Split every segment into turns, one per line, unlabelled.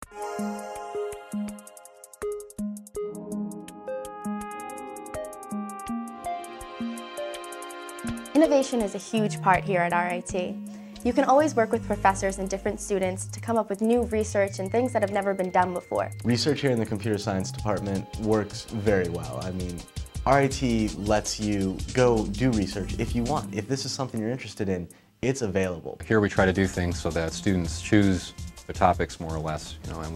Innovation is a huge part here at RIT. You can always work with professors and different students to come up with new research and things that have never been done before.
Research here in the computer science department works very well. I mean, RIT lets you go do research if you want. If this is something you're interested in, it's available.
Here we try to do things so that students choose the topics more or less,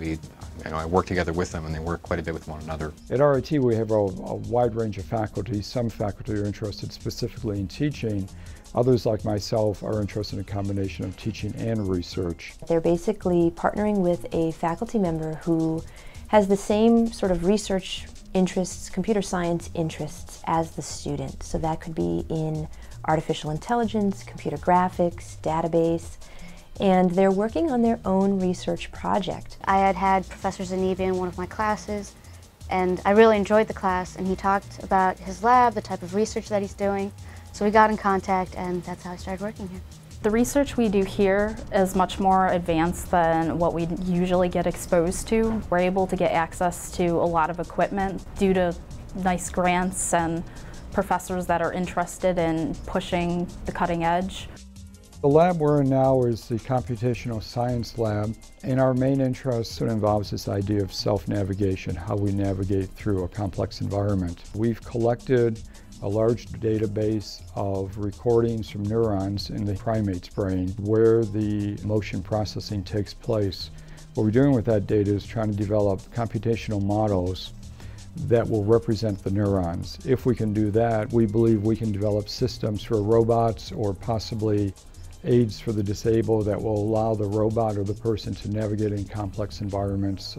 and I work together with them and they work quite a bit with one another.
At RIT we have a wide range of faculty. Some faculty are interested specifically in teaching. Others, like myself, are interested in a combination of teaching and research.
They're basically partnering with a faculty member who has the same sort of research interests, computer science interests as the student. So that could be in artificial intelligence, computer graphics, database, and they're working on their own research project.
I had Professor Zanibi in one of my classes, and I really enjoyed the class, and he talked about his lab, the type of research that he's doing. So we got in contact, and that's how I started working here.
The research we do here is much more advanced than what we usually get exposed to. We're able to get access to a lot of equipment due to nice grants and professors that are interested in pushing the cutting edge.
The lab we're in now is the computational science lab, and our main interest involves this idea of self-navigation, how we navigate through a complex environment. We've collected a large database of recordings from neurons in the primate's brain where the motion processing takes place. What we're doing with that data is trying to develop computational models that will represent the neurons. If we can do that, we believe we can develop systems for robots or possibly aids for the disabled that will allow the robot or the person to navigate in complex environments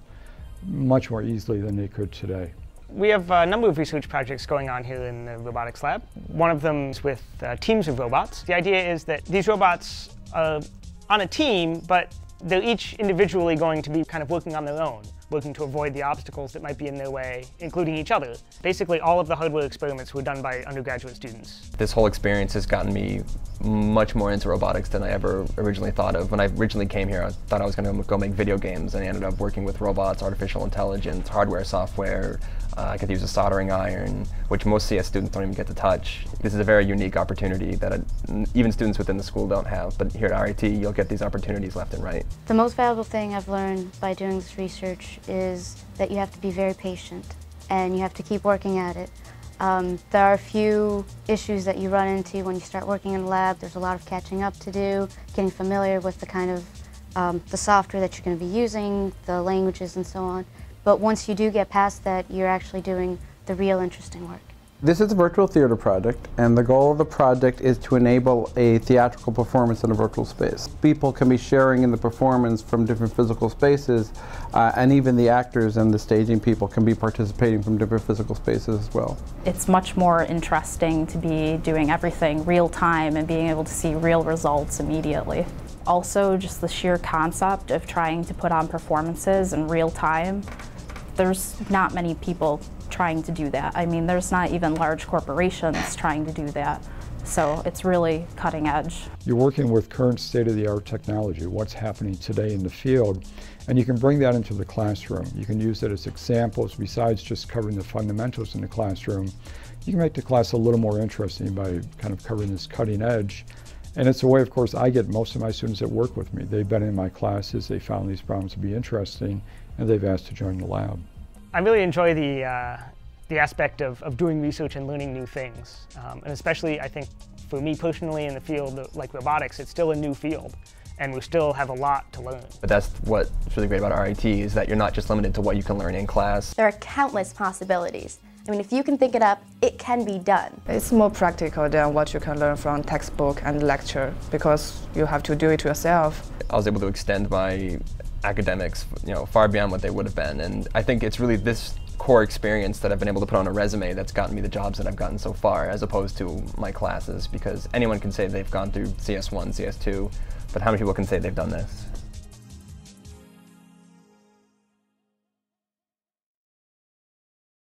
much more easily than they could today.
We have a number of research projects going on here in the robotics lab. One of them is with teams of robots. The idea is that these robots are on a team, but they're each individually going to be kind of working on their own, working to avoid the obstacles that might be in their way, including each other. Basically, all of the hardware experiments were done by undergraduate students.
This whole experience has gotten me much more into robotics than I ever originally thought of. When I originally came here, I thought I was going to go make video games, and I ended up working with robots, artificial intelligence, hardware, software. I could use a soldering iron, which most CS students don't even get to touch. This is a very unique opportunity that even students within the school don't have, but here at RIT, you'll get these opportunities left and right.
The most valuable thing I've learned by doing this research is that you have to be very patient and you have to keep working at it. There are a few issues that you run into when you start working in the lab. There's a lot of catching up to do, getting familiar with the kind of the software that you're going to be using, the languages and so on. But once you do get past that, you're actually doing the real interesting work.
This is a virtual theater project, and the goal of the project is to enable a theatrical performance in a virtual space. People can be sharing in the performance from different physical spaces, and even the actors and the staging people can be participating from different physical spaces as well.
It's much more interesting to be doing everything real time and being able to see real results immediately. Also, just the sheer concept of trying to put on performances in real time. There's not many people trying to do that. I mean, there's not even large corporations trying to do that. So it's really cutting edge.
You're working with current state-of-the-art technology, what's happening today in the field, and you can bring that into the classroom. You can use it as examples besides just covering the fundamentals in the classroom. You can make the class a little more interesting by kind of covering this cutting edge. And it's a way, of course, I get most of my students that work with me. They've been in my classes, they found these problems to be interesting, and they've asked to join the lab.
I really enjoy the aspect of doing research and learning new things. And especially, I think, for me personally in the field like robotics, it's still a new field, and we still have a lot to learn.
But that's what's really great about RIT, is that you're not just limited to what you can learn in class.
There are countless possibilities. I mean, if you can think it up, it can be done.
It's more practical than what you can learn from textbook and lecture, because you have to do it yourself.
I was able to extend my academics, far beyond what they would have been, and I think it's really this core experience that I've been able to put on a resume that's gotten me the jobs that I've gotten so far, as opposed to my classes, because anyone can say they've gone through CS1, CS2, but how many people can say they've done this?